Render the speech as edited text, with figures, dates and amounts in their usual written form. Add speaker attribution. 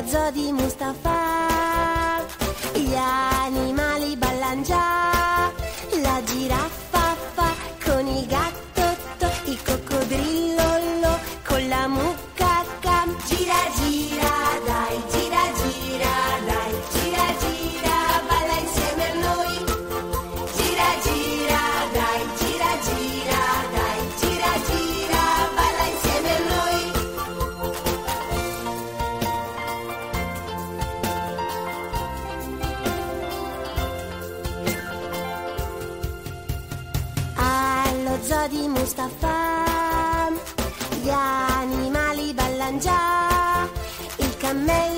Speaker 1: zoo di Mustafa, gli animali ballan già, la giraffa fa con il gatto to, il coccodrillo lo, con la mucca cam. Gira gira dai, gira gira dai, gira gira, balla insieme a noi. Gira gira dai, gira gira dai, gira gira, balla insieme a noi. Allo zoo di Mustafa, gli animali ballan già, il cammello